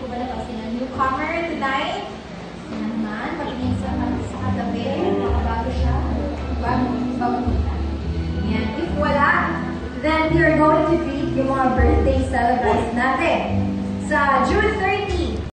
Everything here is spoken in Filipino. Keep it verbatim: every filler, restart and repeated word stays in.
ko ba na sino newcomer tonight? Sino naman? Patingin sa, sa katabi. Makabago siya. Bago, bago punta. Yan. If wala, then we are going to greet yung mga birthday celebrants natin. Sa June thirteenth,